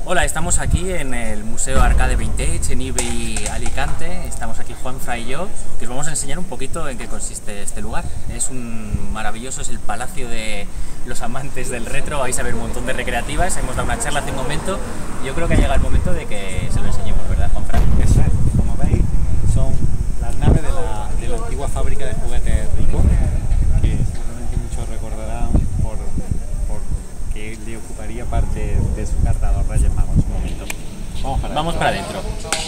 Hola, estamos aquí en el Museo Arcade Vintage en IBI Alicante. Estamos aquí Juanfra y yo, que os vamos a enseñar un poquito en qué consiste este lugar. Es un maravilloso, es el palacio de los amantes del retro. Vais a ver un montón de recreativas. Hemos dado una charla hace un momento y yo creo que ha llegado el momento de que se lo enseñemos, ¿verdad, Juanfra? Eso es, como veis, son las naves de la antigua fábrica de juguetes Rico, que seguramente muchos recordarán porque le ocuparía parte de su carta a los Reyes Magos en su momento. Vamos para adentro.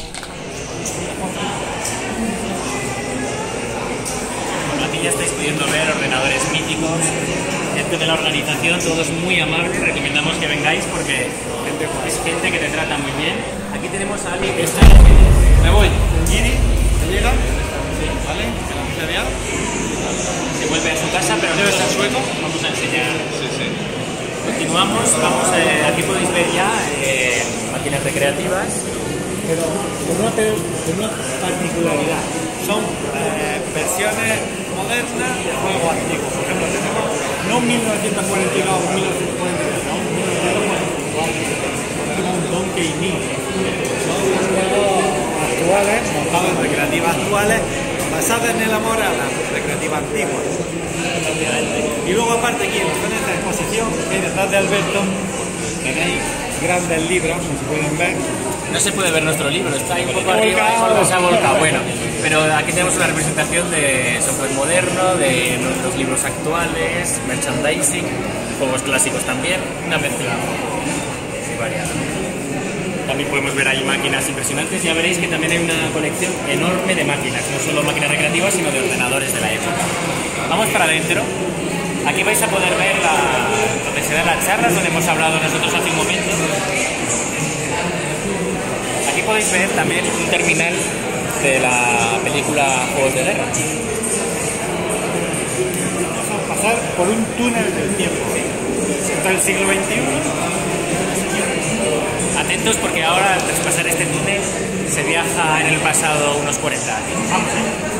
Bueno, aquí ya estáis pudiendo ver ordenadores míticos, gente de la organización, todos muy amables. Recomendamos que vengáis porque es gente que te trata muy bien. Aquí tenemos a alguien que está... Me voy, Giri, ¿te llega? ¿Vale? ¿Que la puse bien? Se vuelve a su casa, pero ¿Debe ser sueco? vamos a enseñar. Sí. Continuamos, aquí podéis ver ya máquinas recreativas. Pero con una particularidad. Son versiones modernas de juegos antiguos. Por ejemplo, tenemos no 1942 o 1943, no, 1944. Tenemos un Donkey Mini. Son los juegos actuales, montados en recreativas actuales, basadas en el amor a las recreativas antiguas. Y luego, aparte, aquí en esta exposición, que hay detrás de Alberto, tenéis grandes libros, como se pueden ver. No se puede ver nuestro libro, está ahí un poco arriba, se ha volcado. Bueno, pero aquí tenemos una representación de software moderno, de nuestros libros actuales, merchandising, juegos clásicos también, una mezcla muy variada. También podemos ver ahí máquinas impresionantes. Ya veréis que también hay una colección enorme de máquinas, no solo máquinas recreativas, sino de ordenadores de la época. Vamos para adentro. Aquí vais a poder ver donde se dan las charlas, donde hemos hablado nosotros hace un momento. Aquí podéis ver también un terminal de la película Juegos de Guerra. Vamos a pasar por un túnel del tiempo. Está el siglo XXI. Atentos porque ahora, tras pasar este túnel, se viaja en el pasado unos 40 años. Vamos allá.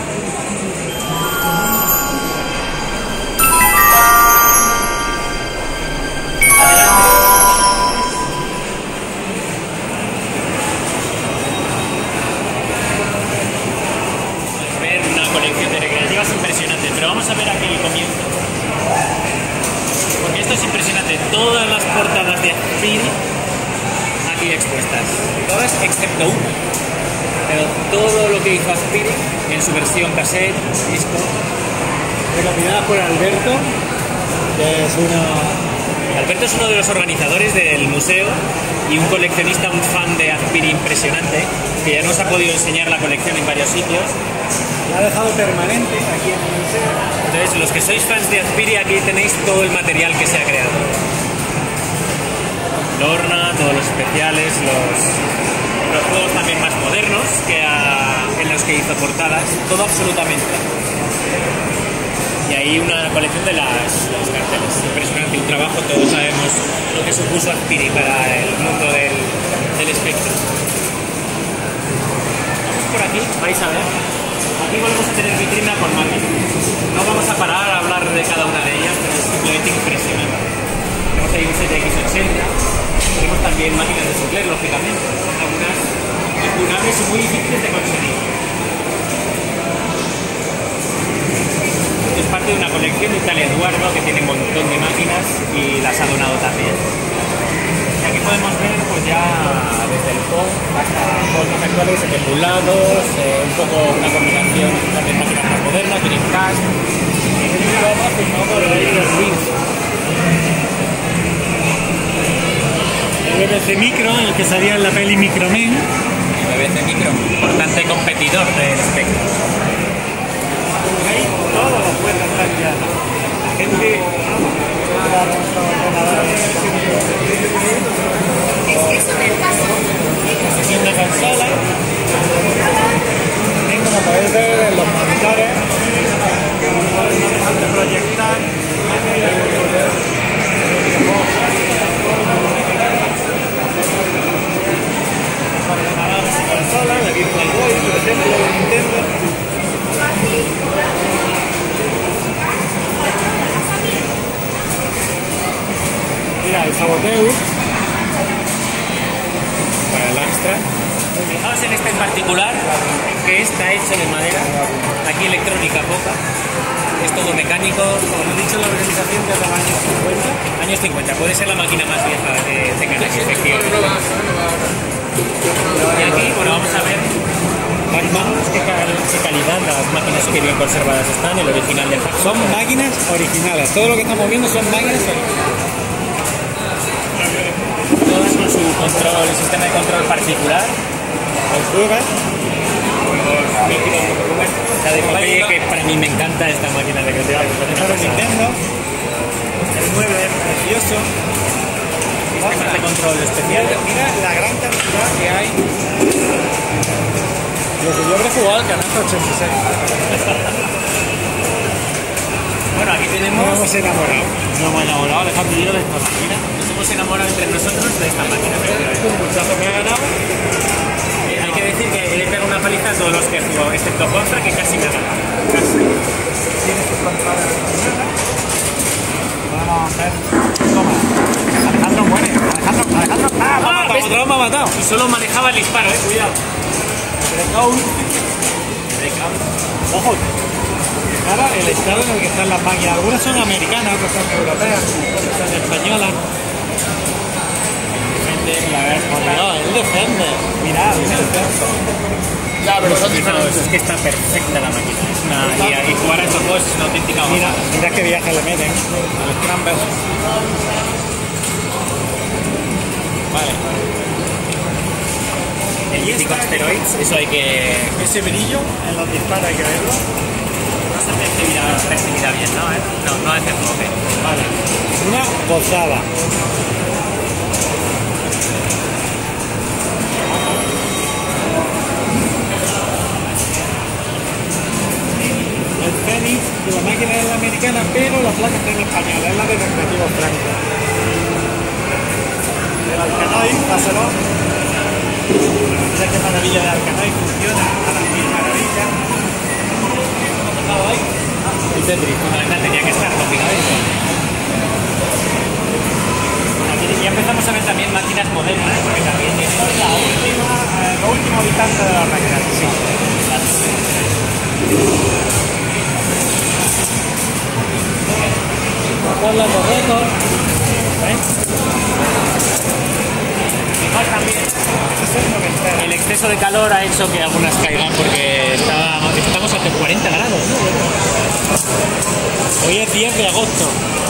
Impresionante, pero vamos a ver aquí el comienzo, porque esto es impresionante. Todas las portadas de Aspiri aquí expuestas, todas excepto una, pero todo lo que hizo Aspiri en su versión cassette, disco, Recopilada por Alberto, que es Alberto es uno de los organizadores del museo y un coleccionista, un fan de Aspiri impresionante, que ya nos ha podido enseñar la colección en varios sitios. la ha dejado permanente aquí en el museo. Entonces, los que sois fans de Aspiri, aquí tenéis todo el material que se ha creado. Lorna, todos los especiales, los juegos también más modernos en los que hizo portadas, todo absolutamente. Y ahí una colección de los carteles. Impresionante, un trabajo, todos sabemos lo que supuso Aspiri para el mundo del espectro. Vamos por aquí, vais a ver. Aquí volvemos a tener vitrina con máquinas. No vamos a parar a hablar de cada una de ellas, pero es simplemente impresionante. Tenemos ahí un ZX80, tenemos también máquinas de Sinclair, lógicamente. Son algunas impunables y muy difíciles de conseguir. Es parte de una colección de tal Eduardo que tiene un montón de máquinas y las ha donado también. Y aquí podemos ver pues ya desde el POM hasta juegos más actuales, emulados, un poco una combinación de máquinas más modernas, Dreamcast. Y un programa firmado por Edgar Ruiz. El BBC Micro, el que salía en la peli Microman. El BBC Micro, importante competidor del Spectrum. Todos los puestos están ya. La gente Sesión de consola. También, como podéis ver en los monitores, no dejan de proyectar. Ordenadores y consolas, la Virtual Boy, por ejemplo, de Nintendo. Mira, el Saboteur. muestra. Fijaos en este en particular, que está hecho de madera, aquí electrónica poca, es todo mecánico, como hemos dicho, la organización de los años 50. Años 50, puede ser la máquina más vieja de Kanaki, efectivamente. Y aquí, bueno, vamos a ver qué calidad las máquinas que bien conservadas están, el original del Japón. Son máquinas originales, todo lo que estamos viendo son máquinas originales. Todas con su control, el sistema de control particular. El Ruger, Los micros, la de Popeye, que para mí me encanta esta máquina de creatividad. el Nintendo, el mueble precioso. Sistemas de control especial. Mira la gran cantidad que hay. Lo que yo habré jugado al Canasta 86. Bueno, aquí Nos tenemos. hemos enamorado. No me he enamorado, Alejandro y yo, de esta máquina. Nos hemos enamorado entre nosotros de esta máquina. Un muchacho me ha ganado. Hay que decir que le he pegado una paliza a todos los que he jugado, excepto Juanza, que casi me ha ganado. Casi. Tienes que controlar la primera. Vamos a ver. Toma. Alejandro muere. Alejandro. ¡Ah! ¿ves? Otro me ha matado. Y solo manejaba el disparo, cuidado. Breakout. Ojo. Ahora el estado en el que están las máquinas. Algunas son americanas, otras son europeas, otras son españolas. No, él defiende. Mirad, Ya, pero son Fijaos, diferentes. es que está perfecta la máquina. Y jugar a estos juegos es una auténtica mira, gozada. mira qué viaje le meten a los Scrambles. Vale. El mítico Asteroids, eso hay que. Ese brillo en los disparos hay que verlo. No se percibirá bien, ¿no? No hace enfoque. Vale. Una gozada. El Fénix de la máquina es la americana, pero la placa está en española, es la de Recreativo Franco. El Alcanoid, pásalo. Mira qué maravilla de Alcanoid, funciona a las mil maravillas. El Tetris, fundamental, tenía que estar, lógicamente. Aquí ya empezamos a ver también máquinas modernas, porque también tienen Lo último habitante de la máquina. Sí. Con los récords. Fijaos también, el exceso de calor ha hecho que algunas caigan porque estamos a 40 grados, ¿no? Hoy es 10 de agosto.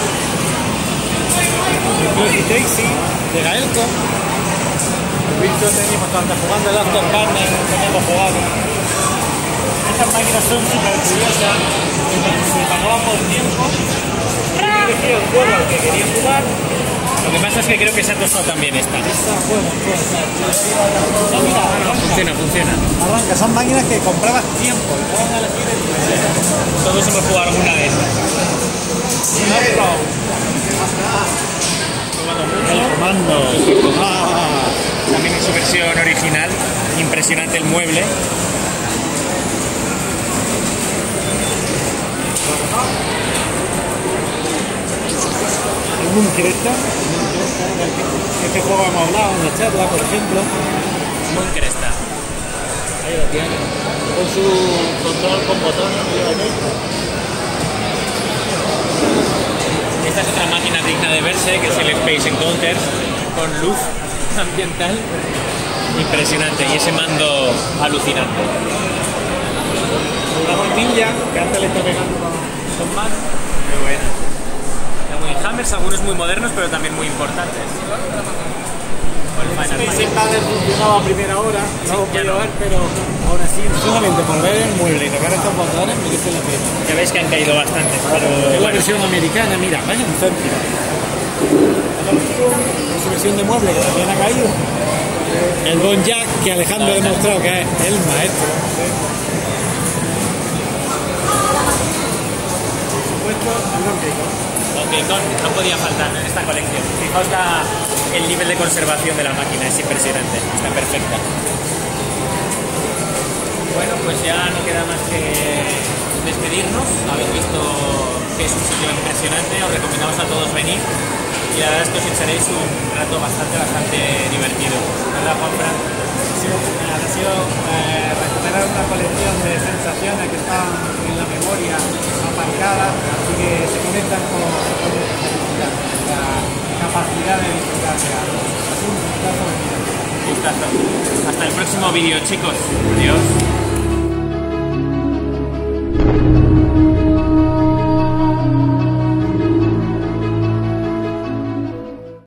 El Crazy Taxi de Gaelco. El Víctor tenemos tanto jugando el Aston Partner, tenemos jugado. Estas máquinas son súper curiosas. Se pagaban por tiempo. Yo elegí el juego al que quería jugar. Lo que pasa es que creo que se ha costado también esta. No, mira, Funciona. arranca, son máquinas que comprabas tiempo y pueden elegir el Todos hemos jugado alguna de estas. El comando. También en su versión original, impresionante el mueble. El Bunker esta. Este juego hemos hablado en la charla, por ejemplo. Bunker está. Ahí lo tiene. Con su control con botones. Esta es otra máquina digna de verse, que es el Space Encounter, con luz ambiental impresionante y ese mando alucinante. La bombilla que antes le está pegando con manos. Muy buena. Hammers, algunos muy modernos, pero también muy importantes. O el Final Space Fight. Invader funcionaba a primera hora, no lo ya podía no. ver, pero ahora sí, solamente por ver el mueble y tocar estos botones merece la pena. Ya veis que han caído bastante, pero Es la bueno, versión americana, mira, vaya un céntimo. Es su versión de mueble que también ha caído. El Bon Jack que Alejandro ha demostrado que es el maestro. Por supuesto, el Donkey Kong. Donkey Kong no podía faltar en esta colección. Fijaos el nivel de conservación de la máquina, es impresionante, está perfecta. Bueno, pues ya no queda más que despedirnos. Habéis visto que es un sitio impresionante, os recomendamos a todos venir y la verdad es que os echaréis un rato bastante divertido. ¿Verdad, Juanfran? Ha sido recuperar una colección de sensaciones que estaban en la memoria aparcadas y que se conectan con la capacidad de disfrutar de algo. Ha sido un gustazo. Gustazo. Hasta el próximo vídeo, chicos. Adiós.